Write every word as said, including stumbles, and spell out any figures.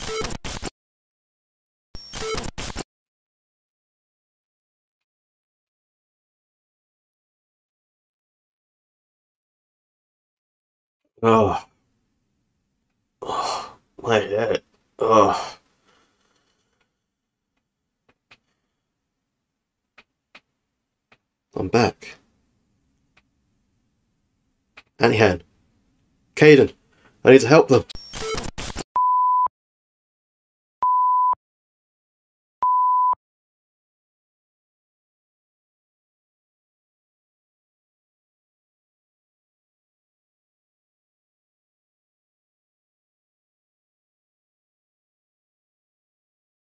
Oh, oh, my head. Oh, I'm back. Anyhow, Caden, I need to help them.